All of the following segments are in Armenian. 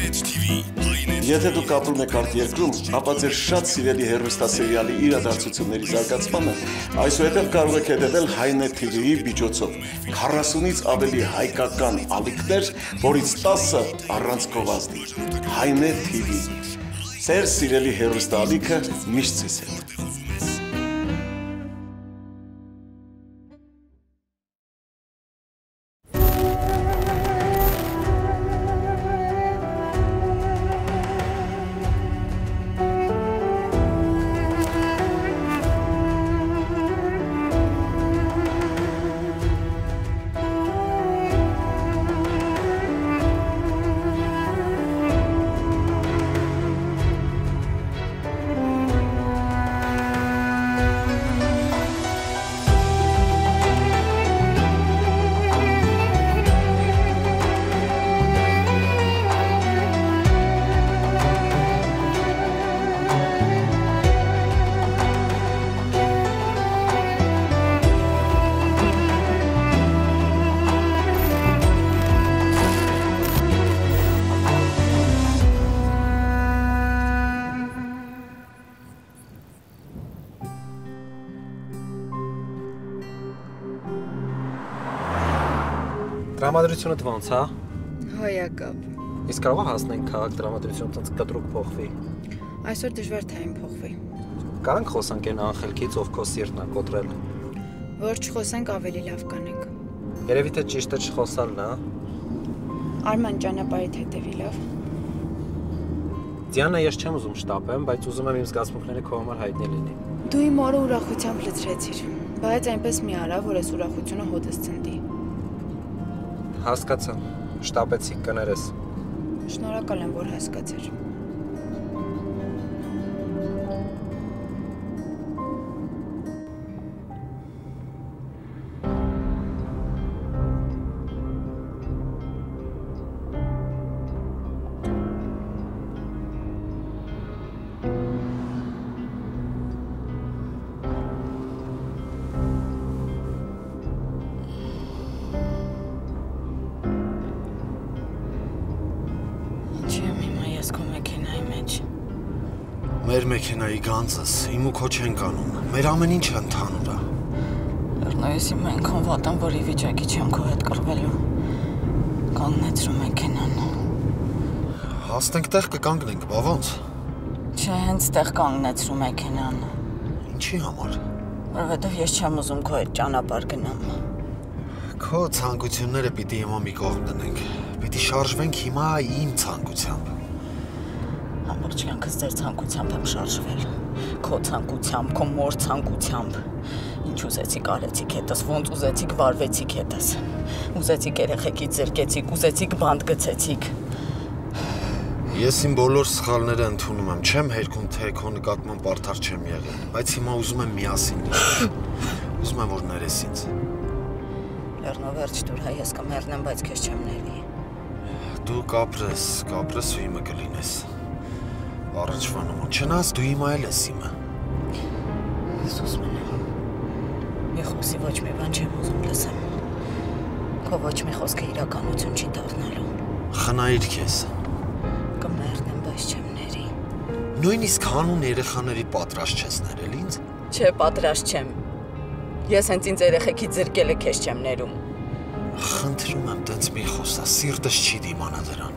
Եթե դուք ապրում եք արդ երկրում, ապա ձեր շատ սիրելի հեռուստասերիալի իրադարձությունների զարգացմանը այսուհետև կարող եք հետևել Հայնետ TV-ի միջոցով 40-ից ավելի հայկական ալիքներ, որից 10-ը առանց գովազդի։ Հայնետ TV, ձեր սիրելի հեռուստաալիքը միշտ ձեզ հետ։ Տրամադրությունը ոնց, հա? Հոյակապ։ Իսկ կարող հասնենք քաղաք տրամադրությունը տենց կտրուկ փոխվի։ Այսօր դժվար թե այն փոխվի։ Կարանք խոսանք այն անխելքից, ով քո սիրտն է կոտրել։ Որ չխոսենք ավելի լավ կանենք։ Երևի թե ճիշտը չխոսալն է, հա? Արման ճանապարհիդ հետևի լավ։ Դիանա, ես չեմ ուզում շտապեմ, բայց ուզում եմ իմ զգացմունքները քո համար հայտնի լինի։ Դու իմ օրը ուրախությամբ լցրեցիր, բայց այնպես մի արա, որ այս ուրախությունը հոտս ցնդի։ Հասկացա, շտապեցիք կներես։ Շնորհակալ եմ, որ հասկացար։ Մեր մեքենայի գանձս, իմ ու քո չենք անում, մեր ամեն ինչը ընդհանուր է։ Լեռնայիս իմ այնքան վատ եմ, որ ի վիճակի չեմ քո հետ կռվելու։ Կանգնեցրու մեքենան։ Հասնենք տեղ կկանգնենք, բա ոնց։ Չէ, հենց տեղ կանգնեցրու մեքենան։ Ինչի համար։ Որովհետև ես չեմ ուզում քո հետ ճանապարհ գնամ։ Քո ցանկությունները պիտի հիմա մի կողմ դնենք։ Պիտի շարժվենք հիմա իմ ցանկությամբ։ Ամբողջ կյանքս ձեր ցանկությամբ եմ շարժվել, քո ցանկությամբ, քո մոր ցանկությամբ։ Ինչ ուզեցիք արեցիք հետս, ոնց ուզեցիք վարվեցիք հետս։ Ուզեցիք երեխեքից զրկեցիք, ուզեցիք բանտ գցեցիք։ Ես իմ բոլոր սխալները ընդունում եմ, չեմ հերքում, թե քո նկատմամբ արդար չեմ եղել, բայց հիմա ուզում եմ միասին լինել։ Ուզում եմ, որ ներես ինձ։ Լեռնո վերջ դուր, հայ ես կմեռնեմ, բայց քեզ չեմ ների։ Դու կապրես ու իմը կլինես։ Առաջվա նման, չնայած դու հիմա էլ ես իմը։ Սուս մնա։ Մի խոսի ոչ մի բան չեմ ուզում լսեմ։ Քո ոչ մի խոսքը իրականություն չի դառնալու։ Խնայիր քեզ։ Կմեռնեմ, բայց չեմ ների։ Նույնիսկ հանուն երեխաների պատրաստ չես ներել ինձ։ Չէ, պատրաստ չեմ։ Ես հենց ինձ երեխեքից զրկելը քեզ չեմ ներում։ Խնդրում եմ, տենց մի խոսա, սիրտս չի դիմանա դրան։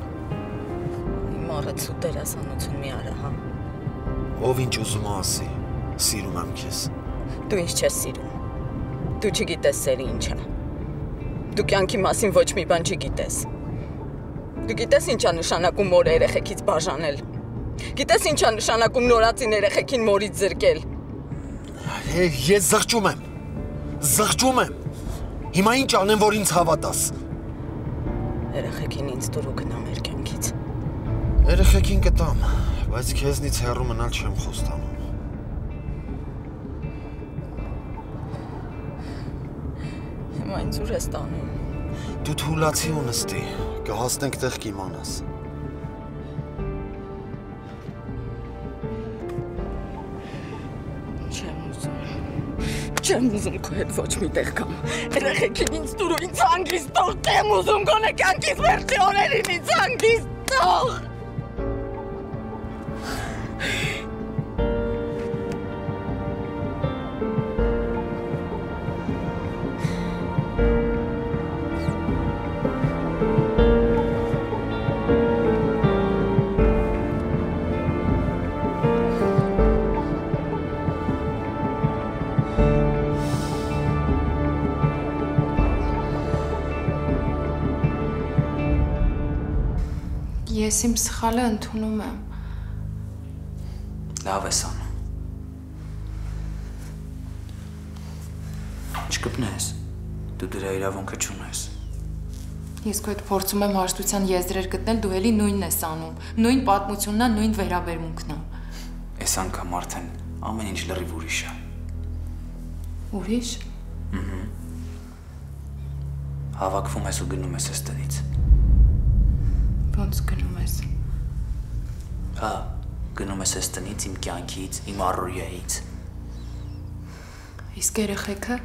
Առդ սու դերասանություն մի արա, հա։ Ով ինչ ուզում ասի, սիրում եմ քեզ։ Դու ինչ չես սիրում։ Դու չգիտես սերը ինչ է։ Դու կյանքի մասին ոչ մի բան չգիտես։ Դու գիտես ինչ է նշանակում մոր երեխեքից բաժանել։ Գիտես ինչ է նշանակում նորածին երեխեքին մորից զրկել։ Ես զղջում եմ։ Զղջում եմ։ Հիմա ինչ անեմ, որ ինձ հավատաս։ Երեխեքին ինձ դուր ու գնա մեր կյանքից։ Երեխեքին կտամ, բայց քեզնից հեռու մնալ չեմ խոստանում։ Հիմա ինձ ուր ես տանում։ Դու թուլացի ու նստի, կհասնենք տեղ կիմանաս։ Չեմ ուզում քո հետ ոչ մի տեղ կամ։ Երեխեքին ինձ դուր ու ինձ հանգիստ թող, չեմ ուզում գոնե կյանքիս վերջի օրերին ինձ հանգիստ թող։ Ես իմ սխալը ընդունում եմ։ Լավ ես անում։ Չկպնես, դու դրա իրավունքը չունես։ Ես քո հետ փորձում եմ հաշտության եզրեր գտնել, դու էլի նույնն ես անում։ Նույն պատմությունն է, նույն վերաբերմունքն է։ Այս անգամ արդեն ամեն ինչ լրիվ ուրիշ է։ Ուրիշ։ Հավաքվում ես ու գնում ես այստեղից։ Ոնց գնում ես։ Հա, գնում ես այստեղից իմ կյանքից, իմ առօրյայից։ Իսկ երեխեքը։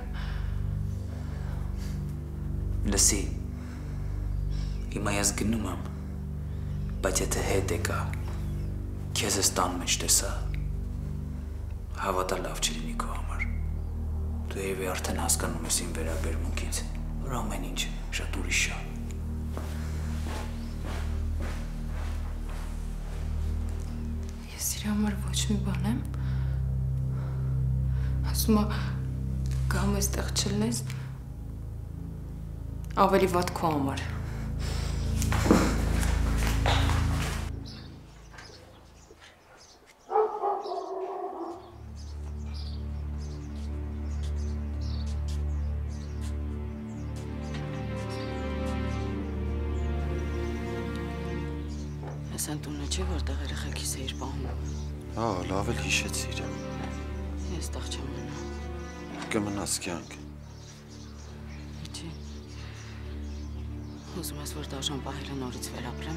Լսի։ Հիմա ես գնում եմ, բայց եթե հետ եկա, քեզ ես տան մեջ տեսա, հավատա լավ չլինի քո համար։ Դու եւի արդեն հասկանում ես իմ վերաբերմունքից, որ ամեն ինչ շատ ուրիշ է։ Ես իր համար ոչ մի բան եմ։ Ասում եմ, գամ այստեղ չլնես, ավելի վատ քո համար։ Ես ընտունը չի, որտեղ երեխեքիս էիր պահում։ Հա, լավ էլ հիշեցիր։ Ես տեղ չեմ մնա։ Կմնաս կյանք։ Իջի։ Ուզում ես, որ դաժան պահելը նորից վերապրեմ։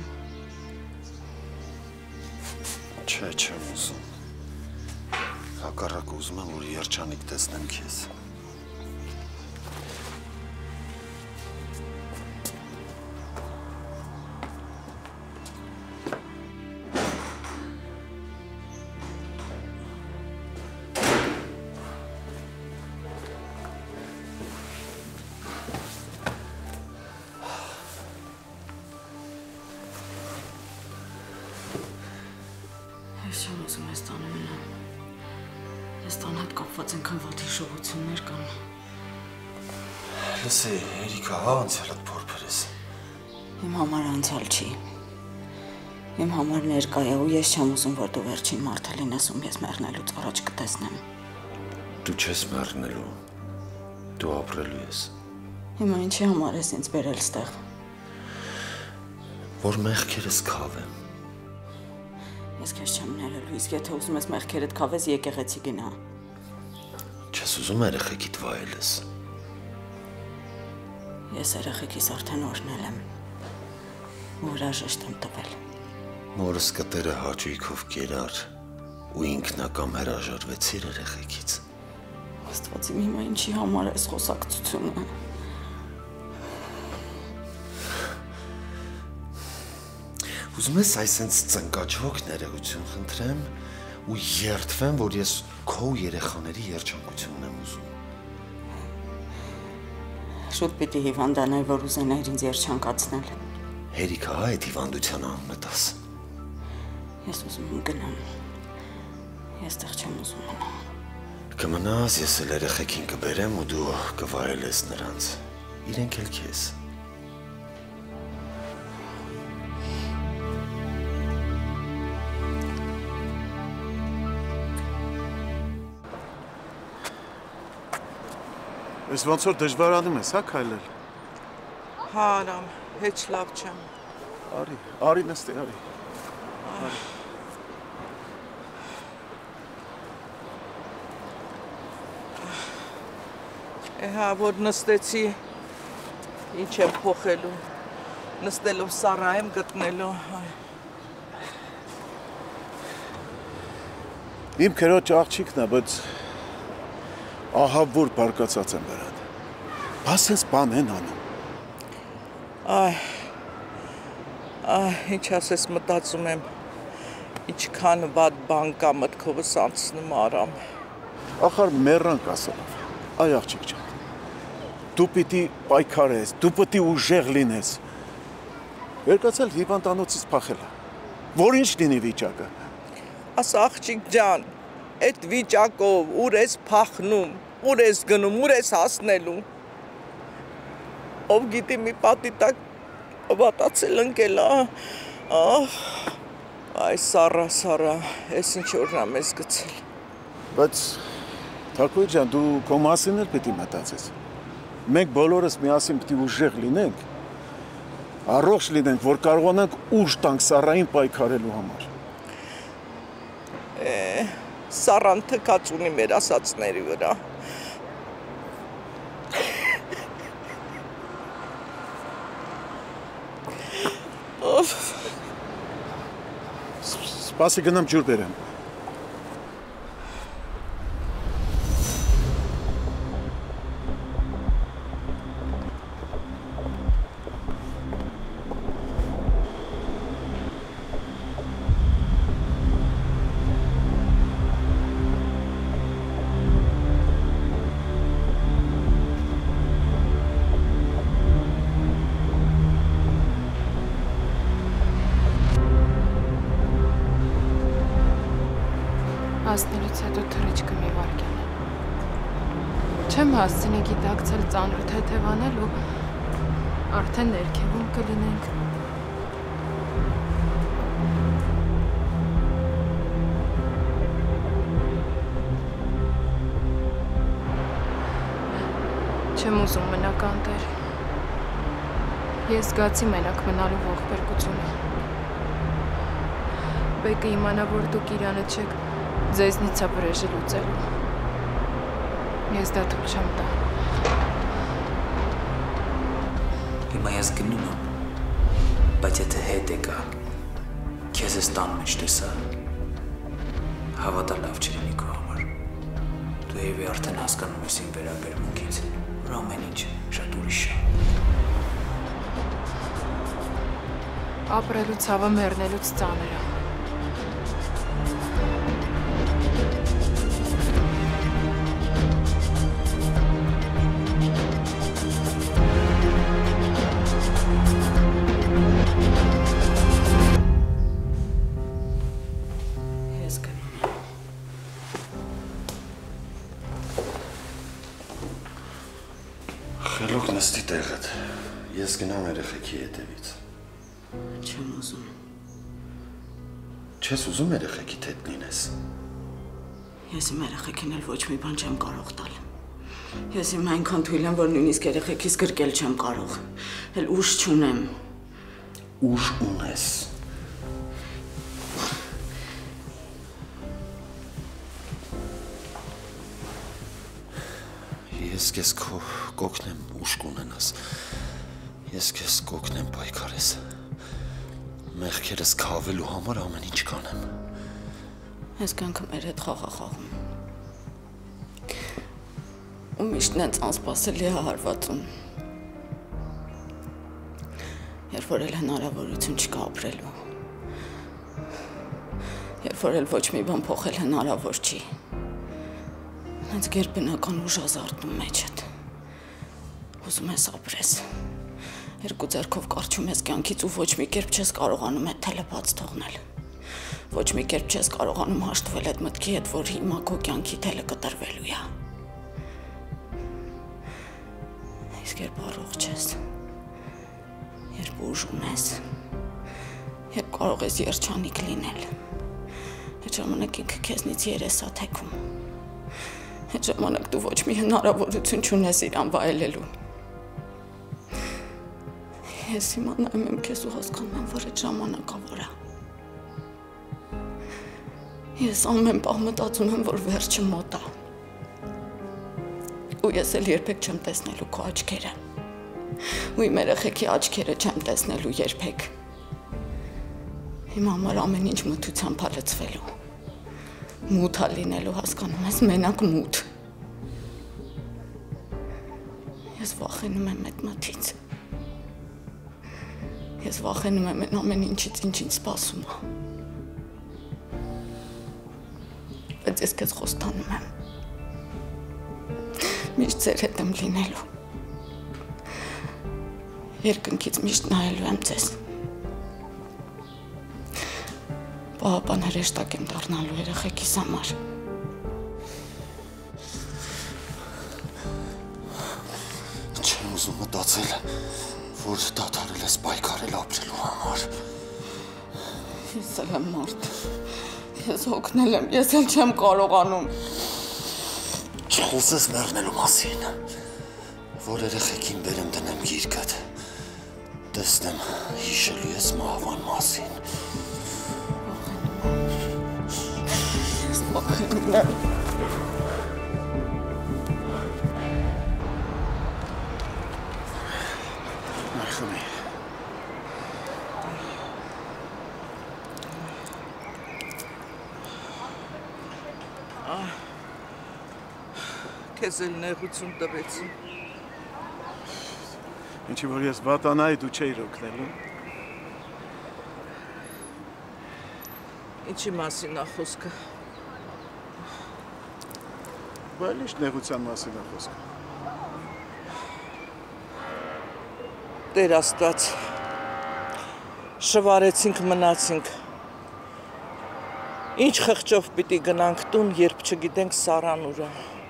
Չէ, չեմ ուզում։ Հակառակը ուզում եմ, որ երջանիկ տեսնեմ քեզ։ Ես չեմ ուզում ես տանը մնամ։ Ես տան հետ կապված ենքան վատ հիշողություններ կան։ Լսի, Երիկա, հա անցյալդ փորփրես։ Իմ համար անցյալ չի։ Իմ համար ներկա է ու ես չեմ ուզում, որ դու վերջին մարդը լինես, ում ես մեռնելուց առաջ կտեսնեմ։ Դու չես մեռնելու։ Դու ապրելու ես։ Հիմա ինչի համար ես ինձ բերել ստեղ։ Որ մեղքերս քավեմ։ Ես քեզ չեմ ներելու, իսկ եթե ուզում ես մեղքերդ քավես, եկեղեցի գնա։ Չես ուզում երեխեքիդ վայելես։ Ես երեխեքիս արդեն օրհնել եմ։ Ու հրաժեշտ եմ տվել։ Մորս կտերը հաճույքով կերար ու ինքնակամ հրաժարվեցիր երեխեքից։ Աստված իմ հիմա ինչի համար ես խոսակցությունը։ Ուզում ես այսենց ծնկաչոք ներողություն խնդրեմ ու երդվեմ, որ ես քո երեխաների երջանկությունն եմ ուզում։ Շուտ պիտի հիվանդանայի, որ ուզենայր ինձ երջանկացնել։ Հերիքա, այդ հիվանդության անունը տաս։ Ես ուզում եմ գնամ։ Ես տեղ չեմ ուզում մնամ։ Կմնաս, ես էլ երեխեքին կբերեմ ու դու կվայելես նրանց։ Իրենք էլ քեզ։ Ես ոնց որ դժվարանում ես, հա քայլել։ Հա, Արամ, հեչ լավ չեմ։ Արի նստի, արի։ Հա, որ նստեցի, ինչ եմ փոխելու, նստելով Սառա եմ գտնելու։ Իմ քերոջ աղջիկն է, բայց ահա որ բարկացած եմ նրան։ Ասես բան են անում։ Ինչ ասես մտածում եմ, ինչքան վատ բան կա մտքովս անցնում Արամ։ Ախար մեռանք ասելով, այ աղջիկ ջան, դու պիտի պայքարես, դու պիտի ուժեղ լինես։ Երկացել հիվանդանոցից փախելա, որ ինչ լինի վիճակը։ Աս աղջիկ ջան, այդ վիճակով ուր ես փախնում, ուր ես գնում, ուր ես հասնելու։ Ով գիտի մի պատի տակ վատացել ընկել, Ay Սարա, ես ինչ օրն եմ ես գցել։ Բայց Թակոյ ջան, դու քո մասին էլ պետք է մտածես։ Մենք բոլորս միասին պետք է ուժեղ լինենք, առողջ լինենք, որ կարողանանք ուժ տանք Սարային պայքարելու համար։ Սարան թքած ունի մեր ասածների վրա։ Սպասի գնամ ջուր բերեմ։ Հասնելուց հետո թռիչքը մի վարկյան է։ Չեմ հասցնի գիտակցել ծանր թեթևանել ու արդեն ներքևում կլինենք։ Չեմ ուզում մնաք անտեր։ Ես զգացի մենակ մնալու ողբերգությունը։ Բեկը իմանա, որ դուք իրանը չեք ձեզնից է վրեժը լուծելու։ Ես դա թույլ չեմ տա։ Հիմա ես գնում եմ, բայց եթե հետ եկա, քեզ ես տան մեջ տեսա, հավատա լավ չլինի քո համար։ Դու եւի արդեն հասկանում ես իմ վերաբերմունքից, որ ամեն ինչ շատ ուրիշ է։ Ապրելու ցավը մեռնելուց ծանր է։ Խելոք նստի տեղդ, ես գնամ երեխեքի հետևից։ Չեմ ուզում։ Չես ուզում երեխեքի հետ լինես։ Ես իմ երեխեքին էլ ոչ մի բան չեմ կարող տալ։ Ես իմ այնքան թույլ եմ, որ նույնիսկ երեխեքիս գրկել չեմ կարող։ Էլ ուժ չունեմ։ Ուժ ունես։ Ես քեզ կօգնեմ ուժ կունենաս։ Ես քեզ կօգնեմ պայքարես։ Մեղքերս քավելու համար ամեն ինչ կանեմ։ Ես կյանքը մեր հետ խաղ խաղում։ Ու միշտ նենց անսպասելի է հարվածում։ Երբ որ էլ հնարավորություն չկա ապրելու։ Երբ որ էլ ոչ մի բան փոխել հնարավոր չի։ Հենց գերբնական ուժ ազարտում մեջդ։ Ուզում ես ապրես։ Երկու ձեռքով կարճում ես կյանքից ու ոչ մի կերպ չես կարողանում այդ թելը բաց թողնել։ Ոչ մի կերպ չես կարողանում հաշտվել այդ մտքի հետ, որ հիմա քո կյանքի թելը կտրվելու է։ Իսկ երբ առողջ ես, երբ ուժ ունես, երբ կարող ես երջանիկ լինել, այդ ժամանակ ինքը քեզնից երես է թեքում։ Այդ ժամանակ դու ոչ մի հնարավորություն չունես իրան վայելելու։ Ես հիմա նայում եմ քեզ ու հասկանում եմ, որ այդ ժամանակավոր է։ Ես ամեն պահ մտածում եմ, որ վերջը մոտ է։ Ու ես էլ երբեք չեմ տեսնելու քո աչքերը։ Ու իմ երեխեքի աչքերը չեմ տեսնելու երբեք։ Հիմա համար ամեն ինչ մթությամբ է լցվելու։ Մութ է լինելու, հասկանում ես, մենակ մութ։ Ես վախենում եմ այդ մթից։ Ես վախենում եմ այն ամեն ինչից, ինչ ինձ սպասում է։ Բայց ես քեզ խոստանում եմ։ Միշտ ձեր հետ եմ լինելու։ Երկնքից միշտ նայելու եմ ձեզ։ Պահապան հրեշտակ եմ դառնալու երեխեքիս համար։ Չեմ ուզում մտածել, որ դադարել ես պայքարել ապրելու համար։ Ես էլ եմ մարդ։ Ես հոգնել եմ, ես էլ չեմ կարողանում։ Չխոսես մեռնելու մասին, որ երեխեքին բերեմ դնեմ գիրկդ, տեսնեմ հիշելու ես մահվան մասին։ Ես վախենում եմ։ Մայրխմի։ Քեզ էլ նեղություն տվեցին։ Ինչի որ ես վատանայի դու չէիր օգնելու։ Ինչի մասին է խոսքը։ Բայց ինչ նեղության մասին է խոսքը։ Տեր Աստված, շվարեցինք, մնացինք։ Ինչ խղճով պիտի գնանք տուն, երբ չգիտենք Սարան ուր է։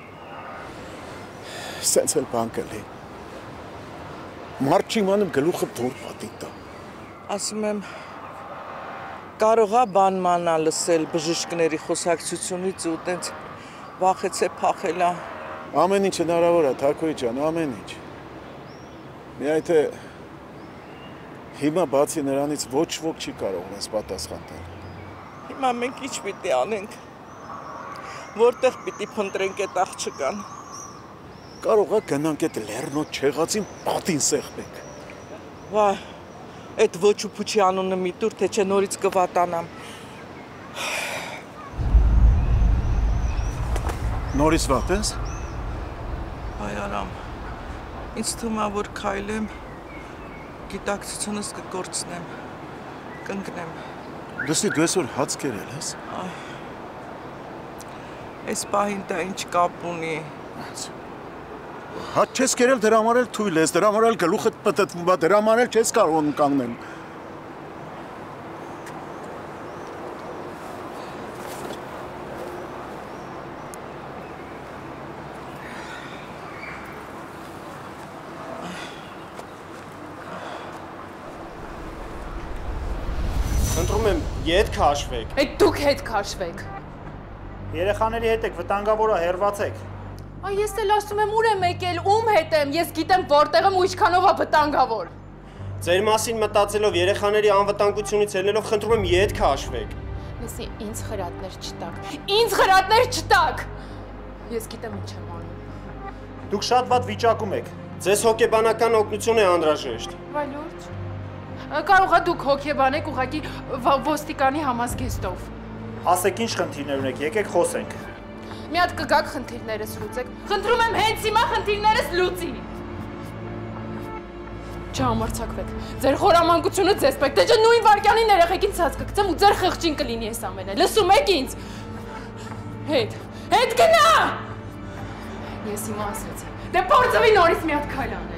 Սենց էլ բան կլի։ Մարդ չի իմանում գլուխը որ պատի տա։ Ասում եմ, կարող է բանմանա լսել բժիշկների խոսակցությունից ու տենց վախեցե փախելա։ Ամեն ինչ հնարավոր է, Թակոյ ջան, ամեն ինչ։ Միայն թե հիմա բացի նրանից ոչ ոք չի կարող մեզ պատասխան տալ։ Հիմա մենք ինչ պիտի անենք։ Որտեղ պիտի փնտրենք այդ աղջկան։ Կարող է գնանք այդ լեռնոտ չեղածին պատին սեղմենք։ Վայ, այդ ոչ ու փուչի անունը մի տուր, թե չէ նորից կվատանամ։ Նորից վատ ես։ Այ արամ, ինձ թվում է, որ քայլեմ, գիտակցությունս կկորցնեմ, կընկնեմ։ Լսի, դու այսօր հաց կերել ես։ Այս պահին դա ինչ կապ ունի։ Հաց չես կերել, դրա համար էլ թույլ ես, դրա համար էլ գլուխդ պտտվում է, դրա համար էլ չես կարող կանգնել։ Ընտրում եմ ետ քաշվեք։ Այդ դուք հետ քաշվեք։ Երեխաների հետ եք, վտանգավոր է, հեռվացեք։ Այ ես էլ ասում եմ ուր եմ եկել, ում հետ եմ, ես գիտեմ որտեղ եմ ու ինչքանով է վտանգավոր։ Ձեր մասին մտածելով երեխաների անվտանգությունից ելնելով խնդրում եմ ետ քաշվեք։ Լսի, ինձ խրատներ չտակ։ Ինձ խրատներ չտակ։ Ես գիտեմ ինչ եմ անում։ Դուք շատ վատ վիճակում եք։ Ձեզ հոգեբանական օգնություն է անհրաժեշտ։ Վայ լուրջ։ Կարող է դուք հոգեբան եք ուղղակի ոստիկանի համազգեստով։ Ասեք ինչ խնդիրներ ունեք, եկեք խոսենք։ Մի հատ կգաք խնդիրներս լուծեք։ Խնդրում եմ հենց հիմա խնդիրներս լուծի։ Չհամարձակվեք։ Ձեր խորամանկությունը ձեզ պետք է, թե չէ նույն վարքյանին երեխեքին ցած կգցեմ ու ձեր խղճին կլինի այս ամենը։ Լսում եք ինձ։ Հետ գնա։ Ես հիմա ասացի։ Դե փորձվի նորից մի հատ քայլ անել։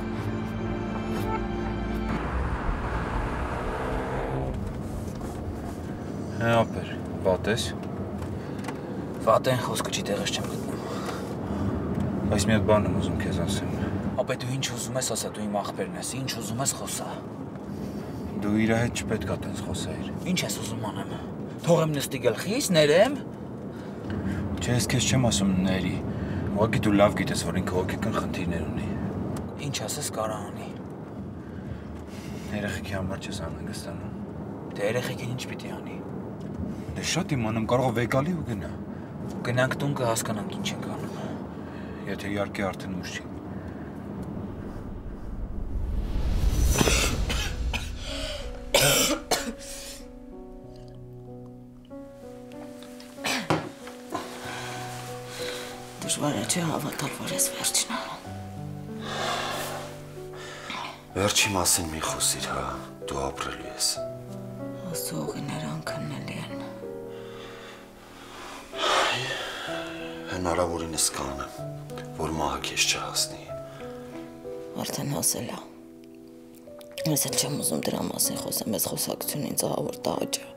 Հա, ապեր, վատ ես։ Վատ են խոսքը չի տեղս չեմ գտնում։ Բայց մի հատ բան եմ ուզում քեզ ասեմ։ Ապե դու ինչ ուզում ես ասա, դու իմ աղբերն ես, ինչ ուզում ես խոսա։ Դու իր հետ չպետք է տենց խոսայիր։ Ինչ ես ուզում անեմ։ Թողեմ նստի գլխիս, ներեմ։ Չէ, ես քեզ չեմ ասում ների։ Ուղղակի դու լավ գիտես, որ ինքը հոգեկան խնդիրներ ունի։ Ինչ ասես կարա անի։ Երեխեքի համար չես անհանգստանում։ Դե երեխեքին ինչ պիտի անի։ Դե շատ իմանամ, կարող է վեկալի ու գնա։ Գնանք տուն կհասկանանք ինչ ենք անում։ Եթե իհարկե արդեն ուշ չի։ Դժվար է չէ հավատալ, որ ես վերջն եմ։ Վերջի մասին մի խոսիր, հա, դու ապրելու ես։ Աստծո ուղիները անքննելի են։ Հնարավորինս կանեմ, որ մահը քեզ չհասնի։ Արդեն հասել է։ Ես էլ չեմ ուզում դրա մասին խոսեմ, ես խոսակցություն ինձ ահավոր տաճ է։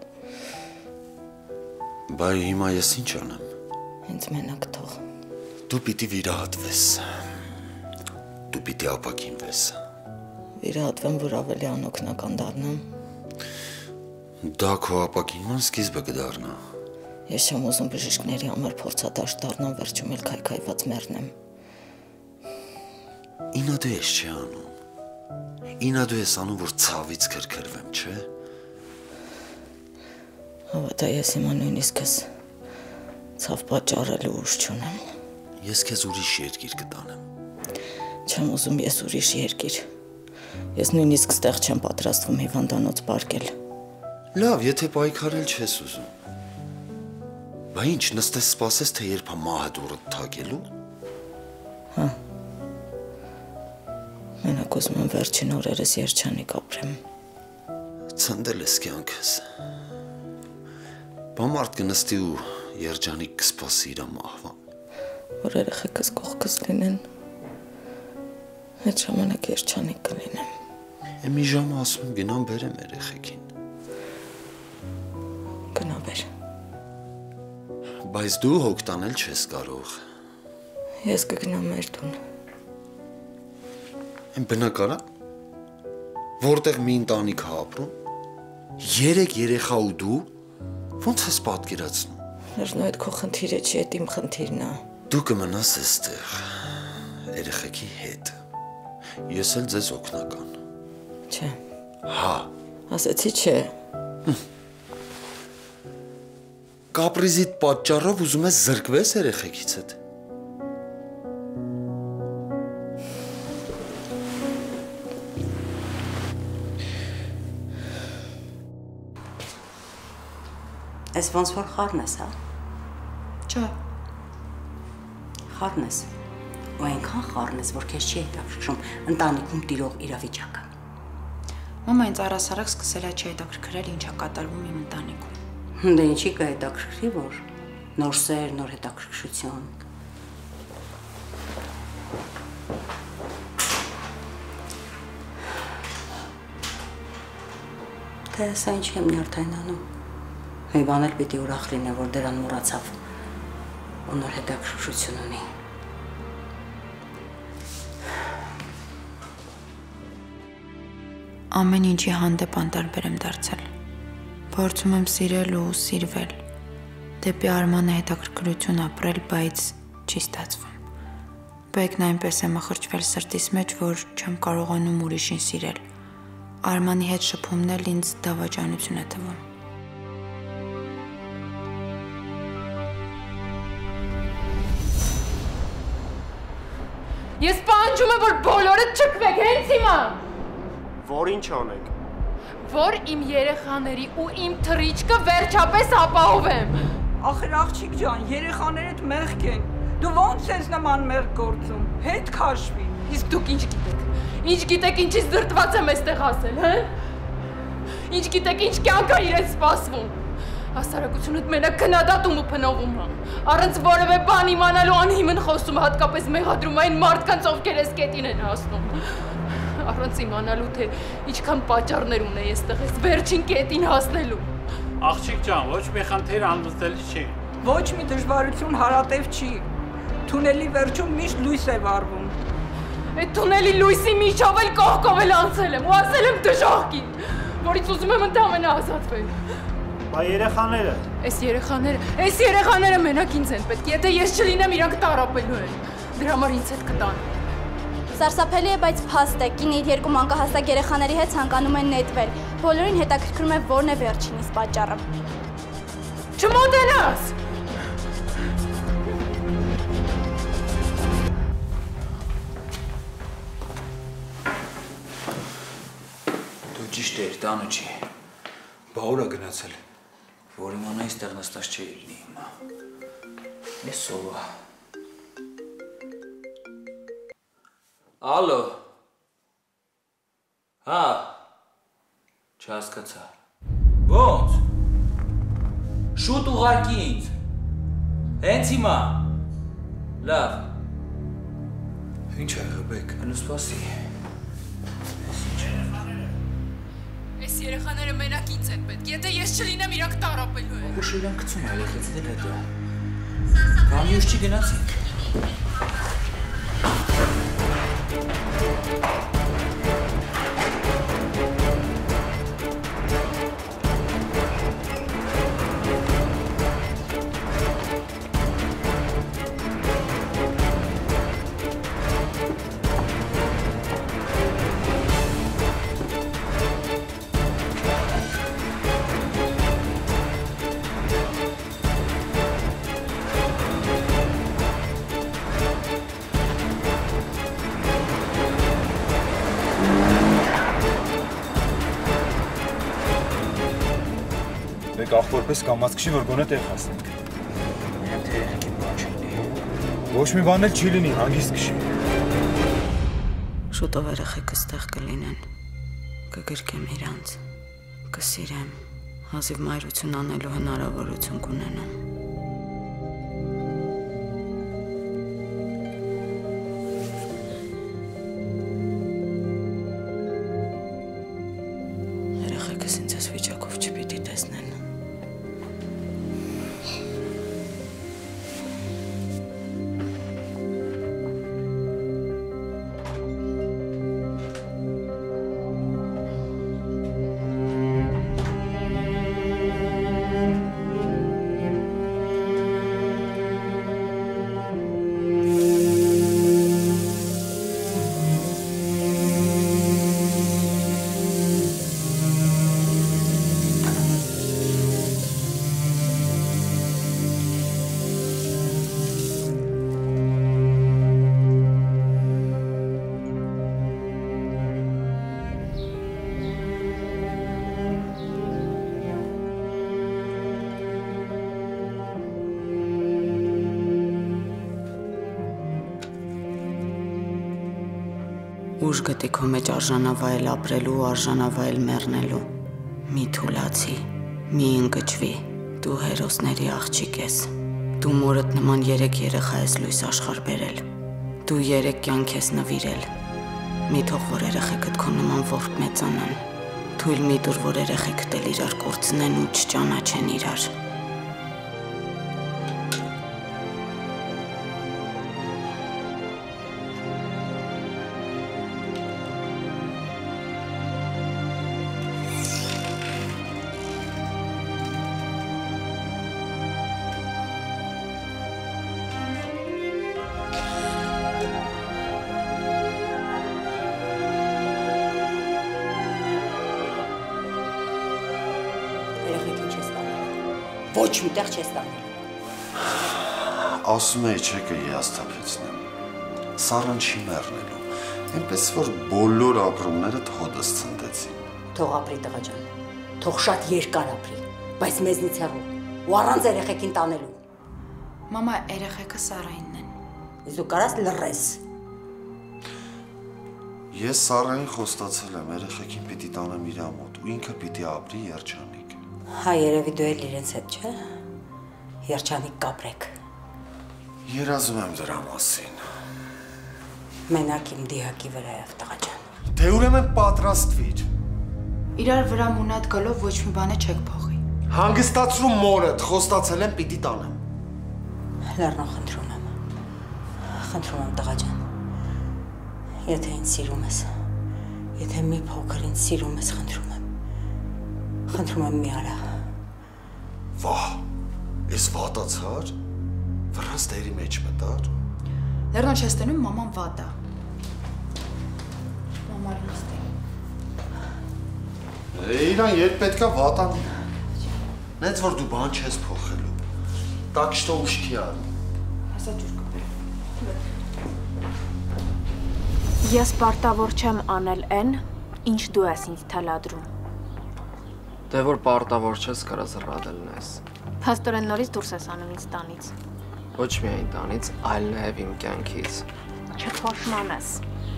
Բայ հիմա ես ինչ անեմ։ Ինձ մենակ թող։ Դու պիտի վիրահատվես։ Դու պիտի ապակինվես։ Վիրահատվեմ, որ ավելի անօգնական դառնամ։ Դա քո ապակինման սկիզբը կդառնա։ Ես չեմ ուզում բժիշկների համար փորձադաշտ դառնամ, վերջում էլ քայքայված մեռնեմ։ Ինադու ես չի անում։ Ինադու ես անում, որ ցավից քրքրվեմ, չէ։ Հավատա, ես հիմա նույնիսկ ես ցավ պատճառելու ուժ չունեմ։ Ես քեզ ուրիշ երկիր կտանեմ։ Չեմ ուզում ես ուրիշ երկիր։ Ես նույնիսկ ստեղ չեմ պատրաստվում հիվանդանոց պարկել։ Լավ, եթե պայքարել չես ուզում։ Բա ինչ, նստես սպասես, թե երբ մահը դուրը թակելու։ Հա։ Մենակ ուզում եմ վերջին օրերս երջանիկ ապրեմ։ Ցնդել ես կյանքս։ Բա մարդ կնստի ու երջանիկ կսպասի իր մահվան։ Որ երեխեքս կողքս լինեն, այդ ժամանակ երջանիկ կլինեմ։ Մի ժամը ասում եմ գնամ բերեմ երեխեքին։ Գնա բեր։ Բայց դու հոգ տանել չես կարող։ Ես կգնամ մեր տուն։ Այն բնակարա, որտեղ մի ընտանիք է ապրում, 3 երեխա ու դու, ոնց ես պատկերացնում։ Ներնու այդ քո խնդիրը չի, այդ իմ խնդիրն է։ Դու կմնաս այստեղ, երեխեքի հետ։ Ես էլ ձեզ օգնական։ Չէ։ Հա։ Ասեցի չէ։ Կապրիզիդ պատճառով ուզում ես զրկվես երեխեքիցդ։ Ես ոնց որ խառն ես, հա։ Չէ։ Խառն ես։ Ու այնքան խառն ես, որ քեզ չի հետաքրքրում ընտանիքում տիրող իրավիճակը։ Մամա ինձ առասարակ սկսել է չհետաքրքրել ինչա կատարվում իմ ընտանիքում։ Դե ինչի կհետաքրքրի, որ նոր սեր, նոր հետաքրքրություն։ Թե սա ինչի եմ նյարդայնանում։ Մի բան էլ պիտի ուրախ լինի, որ դրան մոռացավ ու նոր հետաքրքրություն ունի։ Ամեն ինչի հանդեպ անտարբեր եմ դարձել։ Փորձում եմ սիրել ու սիրվել։ Դեպի Արմանը հետաքրքրություն ապրել, բայց չի ստացվում։ Բեկն այնպես է մխրճվել սրտիս մեջ, որ չեմ կարողանում ուրիշին սիրել։ Արմանի հետ շփումն էլ ինձ դավաճանություն է թվում։ Ես պահանջում եմ, որ բոլորը չքվեք հենց հիմա։ Որ ինչ անեք։ Որ իմ երեխաների ու իմ թռիչքը վերջապես ապահովեմ։ Ախր աղջիկ ջան, երեխաներդ մեղք են։ Դու ո՞նց ես նման մեղք գործում։ Հետ քաշվի։ Իսկ դուք ինչ գիտեք։ Ինչ գիտեք ինչից դրտված եմ այստեղ ասել, հա։ Ինչ գիտեք ինչ կյանք է իրենց սպասվում։ Հասարակությունդ մենակ քննադատում ու փնովում է։ Առանց որևէ բան իմանալու անհիմն խոսում, հատկապես մեղադրում այն մարդկանց, ովքեր այս կետին են հասնում։ Առանց իմանալու, թե ինչքան պատճառներ ունեի այստեղ այս վերջին կետին հասնելու։ Աղջիկ ջան, ոչ մի խնդիր անլուծելի չի։ Ոչ մի դժվարություն հարատև չի։ Թունելի վերջում միշտ լույս է վառվում։ Այդ թունելի լույսի միջով էլ կողքով էլ անցել եմ ու ասել եմ դժոխքին, որից ուզում եմ ընդամենը ազատվել։ Բա երեխաները։ Այս երեխաները մենակ ինձ են պետք, եթե ես չլինեմ, իրանք տառապելու են։ Դրա համար ինձ հետ կտան։ Սարսափելի է, բայց փաստ է։ Կինը իր 2 մանկահասակ երեխաների հետ ցանկանում են նետվել։ Բոլորին հետաքրքրում է որն է վերջինիս պատճառը։ Չմոտենաս։ Դու ճիշտ էր, տանը չի։ Բա ուր է գնացել։ Որ իմանայի ստեղ նստած չի լինի հիմա։ Ես սովա։ Ալո։ Հա։ Չհասկացա։ Ոնց։ Շուտ ուղարկի ինձ։ Հենց հիմա։ Լավ։ Ինչ է եղել բեք։ Հենց սպասի։ Այս երեխաները մենակ ինձ են պետք, եթե ես չլինեմ, իրանք տառապելու են։ Ուշ իրանք գցում է երեխեքին հետո։ Կամյուս չի գնացինք։ Մեկ աղբորպես կամած քշի, որ գոնե տեղ հասնենք։ Մենակ թե երեխեքին բան չի լինի։ Ոչ մի բան էլ չի լինի, հանգիստ քշի։ Շուտով երեխեքս տեղ կլինեն, կգրկեմ իրանց, կսիրեմ, հազիվ մայրություն անելու հնարավորություն կունենամ։ Երեխեքս ինձ այս վիճակով չպիտի տեսնեն։ Ուժ գտի քո մեջ արժանավայել ապրելու ու արժանավայել մեռնելու։ Մի թուլացի, մի ընկճվի, դու հերոսների աղջիկ ես։ Դու մորդ նման 3 երեխա ես լույս աշխարհ բերել։ Դու 3 կյանք ես նվիրել։ Մի թող որ երեխեքդ քո նման որբ մեծանան։ Թույլ մի տուր որ երեխեքդ էլ իրար կորցնեն ու չճանաչեն իրար։ Ոչ միտեղ չես տանել։ Ասում էի չէ կհիասթափեցնեմ։ Սառան չի մեռնելու։ Այնպես որ բոլոր ապրումներդ հոդս ցնդեցին։ Թող ապրի տղա ջան։ Թող շատ երկար ապրի, բայց մեզնից հեռու ու առանց երեխեքին տանելու։ Մամա, երեխեքը Սարայինն են։ Իսկ դու կարաս լռես։ Ես Սարային խոստացել եմ, երեխեքին պիտի տանեմ իր մոտ ու ինքը պիտի ապրի երջանիկ։ Հա, երևի դու էլ իրենց հետ, չէ՞։ Երջանիկ կապրեք։ Երազում եմ դրա մասին։ Մենակ իմ դիակի վրայով, տղա ջան։ Դե ուրեմն պատրաստվիր։ Իրար վրա մունատ գալով ոչ մի բանը չեք փոխի։ Հանգստացրու մորդ, խոստացել եմ պիտի տանեմ։ Լեռնո խնդրում եմ։ Խնդրում եմ, տղա ջան։ Եթե ինձ սիրում ես, եթե մի փոքր ինձ սիրում ես, խնդրում եմ։ Խնդրում եմ մի արա։ Վահ, ես վատացար, վրաս դերի մեջ մտար։ Լեռնոն չես տենում, մաման վատ է։ Մամա լուստ է։ Իրան երբ պետքա վատանի։ Նենց որ դու բան չես փոխելու։ Так что ուշտիան։ Հասա ջուր կպել։ Ես պարտավոր չեմ անել այն, ինչ դու ես ինձ թալադրում։ Դե որ պարտավոր չես կարա զռադել ես։ Փաստորեն նորից դուրս ես անում ինձ տանից։ Ոչ միայն տանից, այլ նաև իմ կյանքից։ Չփոշմանես։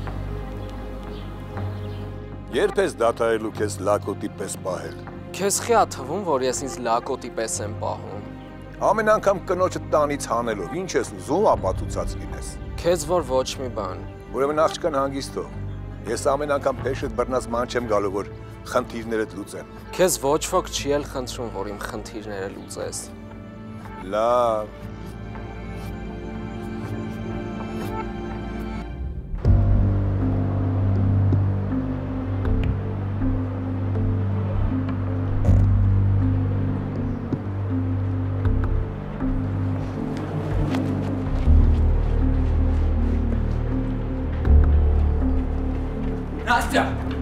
Երբ ես դադարելու քեզ լակոտի պես պահել։ Քեզ խի ա թվում, որ ես ինձ լակոտի պես եմ պահում։ Ամեն անգամ կնոջը տանից հանելով, ինչ ես ուզում ապացուցած լինես։ Քեզ որ ոչ մի բան։ Ուրեմն աղջկան հանգիստ թող։ Ես ամեն անգամ փեշդ բռնած ման չեմ գալու, որ խնդիրներդ լուծեմ։ Քեզ ոչ ոք չի էլ խնդրում, որ իմ խնդիրները լուծես։ Լավ։ Նաստյա։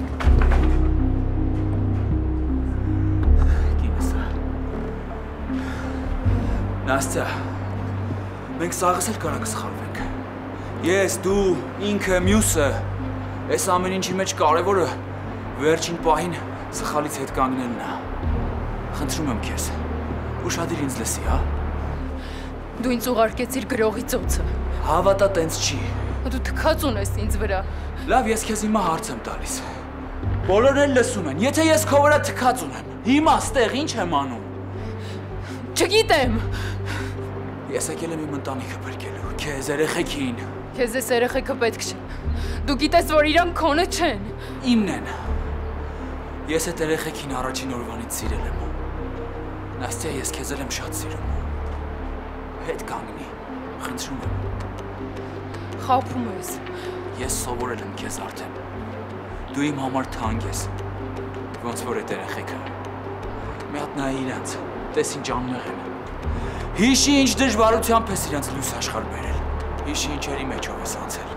Նաստյա, մենք սաղս էլ կարա կսխալվենք։ Ես, դու, ինքը, մյուսը, այս ամեն ինչի մեջ կարևորը վերջին պահին սխալից հետ կանգնելն է։ Խնդրում եմ քեզ։ Ուշադիր ինձ լսի, հա։ Դու ինձ ուղարկեցիր գրողի ծոցը։ Հավատա տենց չի։ Դու թքած ունես ինձ վրա։ Լավ, ես քեզ հիմա հարց եմ տալիս։ Բոլորն էլ լսում են։ Եթե ես քո վրա թքած ունեմ, հիմա ստեղ ինչ եմ անում։ Չգիտեմ։ Ես եկել եմ իմ ընտանիքը փրկելու, քեզ երեխեքին։ Քեզ էս երեխեքը պետք չեն։ Դու գիտես, որ իրանք քոնը չեն։ Իմն են։ Ես այդ երեխեքին առաջին օրվանից սիրել եմ։ Նաստյա, ես քեզ եմ շատ սիրում։ Հետ կանգնի, խնդրում եմ։ Խաբում ես։ Ես սովորել եմ քեզ արդեն։ Դու իմ համար թանկ ես։ Ոնց որ այդ երեխեքը։ Մի հատ նայ իրանց, տես ինչ անմեղ են։ Հիշի ինչ դժվարությամբ ես իրանց լույս աշխարհ բերել։ Հիշի ինչերի մեջով ես անցել։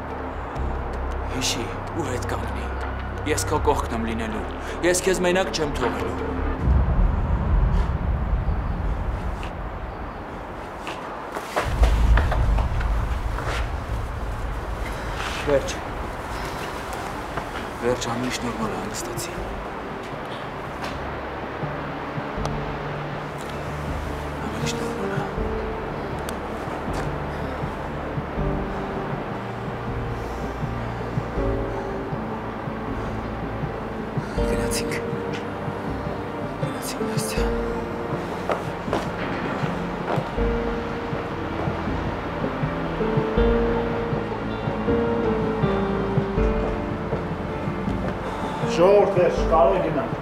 Հիշի ու հետ կանգնի։ Ես քո կողքն եմ լինելու։ Ես քեզ մենակ չեմ թողելու։ Վերջ։ Վերջ, ամեն ինչ նորմալ է, հանգստացի։ Ամեն ինչ նորմալ է։ Գնացինք, Նաստյա։ Ժողովուրդ վերջ, կարող եք գնալ։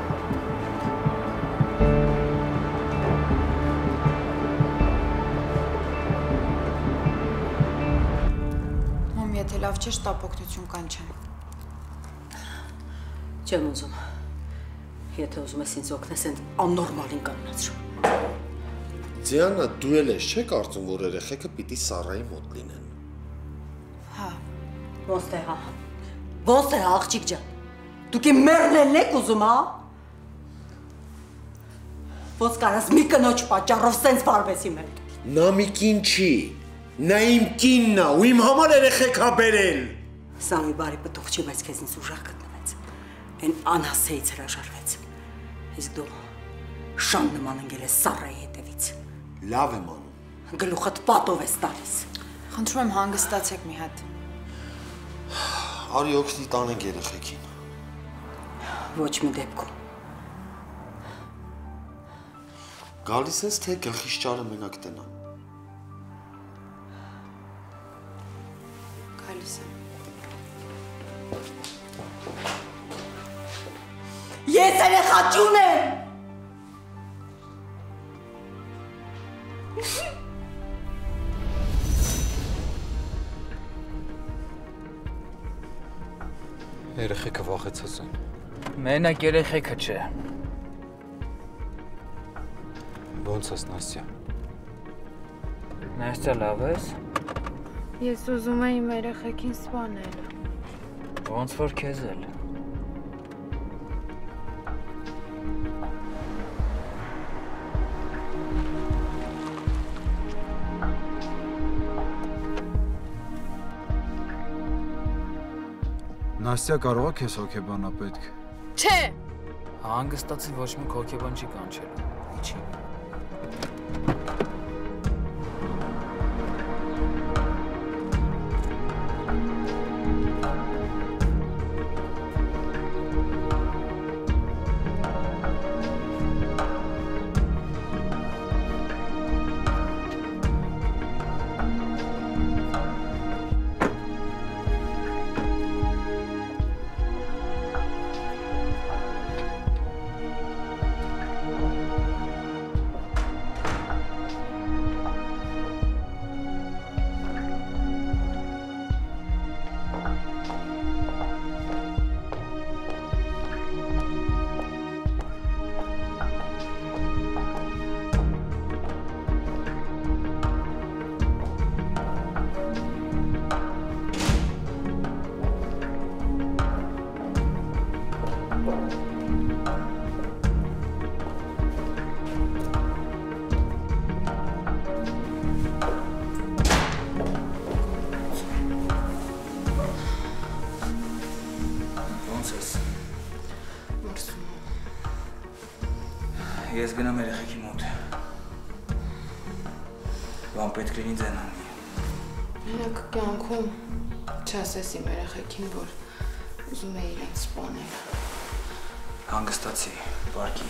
Մամ, եթե լավ չէ, շտապ օգնություն կանչեմ։ Չեմ ուզում։ Եթե ուզում ես ինձ օգնես, այն աննորմալին կանացրու։ Դիանա, դու էլ ես, չէ՞ կարծում, որ երեխեքը պիտի Սառայի մոտ լինեն։ Հա։ Ոնց է հա։ Ոնց է աղջիկ ջան։ Դուք իմ մեռնելն եք ուզում, հա։ Ոնց կարաս մի կնոջ պատճառով սենց վարվես իմ հետ։ Նա մի կին չի։ Նա իմ կինն է ու իմ համար երեխեք ա բերել։ Սա մի բարի պտուղ չի, բայց քեզ ինձ ուժեղ գտնվեց։ Այն անհասեից հրաժարվեց։ Իսկ դու շան նման ընկել ես Սառայի հետևից։ Լավ եմ անում։ Գլուխդ պատով ես տալիս։ Խնդրում եմ հանգստացեք մի հատ։ Արի օգնի տանենք երեխեքին։ Ոչ մի դեպքում։ Գալիս ես, թե գլխիս ճարը մենակ տնա։ Գալիս եմ։ Ես երեխա չունեմ։ Երեխեքը վախեցած են։ Մենակ երեխեքը չէ։ Ոնց ես, Նաստյա։ Նաստյա, լավ ես։ Ես ուզում եմ իմ երեխեքին սպանել։ Ոնց որ քեզ էլ։ Նաստյա, կարող է քեզ հոգեբանա պետք։ Չէ։ Հանգստացի, ոչ մի հոգեբան չի կանչելու։ Ինչի։ ես գնամ երեխեքի մոտ։ Բան պետք լինի ձենանի։ Մենակ կյանքում չասես իմ երեխեքին, որ ուզում է իրենց սպանել։ Հանգստացի, պարկի։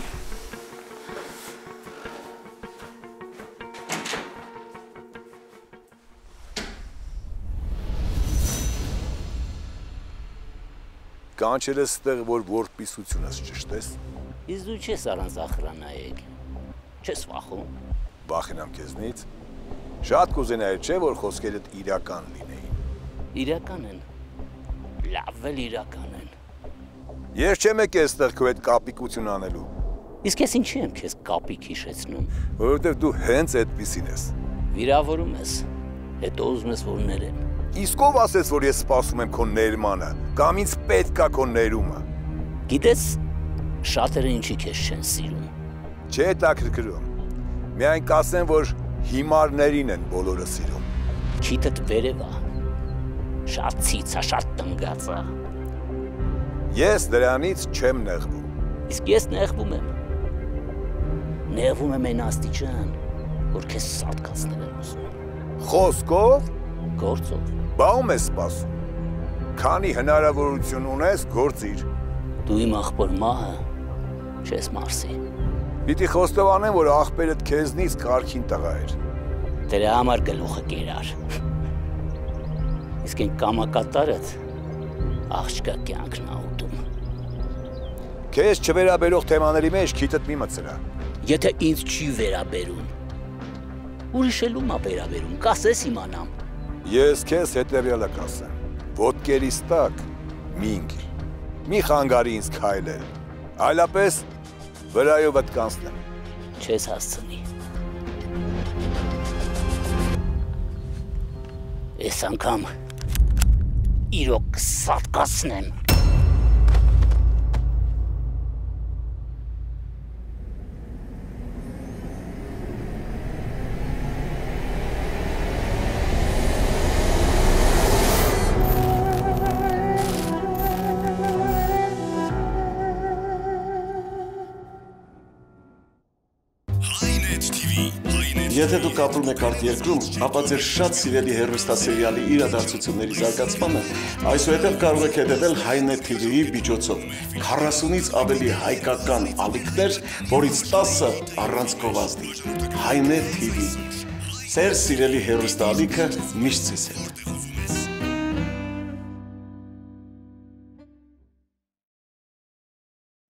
Կանչել ես ստեղ, որ որպիսությունս ճշտես։ Իսկ դու չես առանց ախրանայել։ Չես վախում։ Վախենամ քեզնից։ Շատ կուզենայի, չէ, որ խոսքերդ իրական լինեին։ Իրական են։ Լավ էլ իրական են։ Ես չեմ եկել այստեղ քո հետ կապիկություն անելու։ Իսկ ես ինչի եմ քեզ կապիկ հիշեցնում։ Որովհետև դու հենց այդպիսին ես։ Վիրավորում ես, հետո ուզում ես որ ներեմ։ Իսկ ով ասեց, որ ես սպասում եմ քո ներմանը, կամ ինձ պետք է քո ներումը։ Գիտես, շատերը ինչի քեզ չեն սիրում։ Չէ, տակրկրում։ Միայն կասեմ, որ հիմարներին են բոլորը սիրում։ Քիթդ վերև է։ Շատ ցիցա, շատ տնգած է։ Ես դրանից չեմ նեղվում։ Իսկ ես նեղվում եմ։ Նեղվում եմ այն աստիճան, որ քեզ սատկացնել եմ ուզում։ Խոսքով, գործով։ Բա ում ես սպասում։ Քանի հնարավորություն ունես, գործիր։ Դու իմ աղբոր մահը չես մարսի։ Պիտի խոստովանեմ, որ աղբերդ քեզնից կարգին տղա էր։ Դրա համար գլուխը կերար։ Իսկ այն կամակատարդ աղջկա կյանքն ա ուտում։ Քեզ չվերաբերող թեմաների մեջ քիթդ մի մտցրա։ Եթե ինձ չի վերաբերում, ուրիշ էլ ում ա վերաբերում, կասես իմանամ։ Ես քեզ հետևյալը կասեմ. ոտքերիս տակ մի ընկիր, մի խանգարի ինձ քայլել, այլապես վրայովդ կանցնեմ։ Չես հասցնի։ Ես անգամ իրոք կսատկացնեմ։ Եթե դուք ապրում եք արտերկրում, ապա ձեր շատ սիրելի հեռուստասերիալի իրադարձությունների զարգացմանը այսուհետև կարող եք հետևել Հայնետ TV-ի միջոցով 40-ից ավելի հայկական ալիքներ, որից 10-ը առանց գովազդի։ Հայնետ TV։ Ձեր սիրելի հեռուստաալիքը միշտ ձեզ հետ։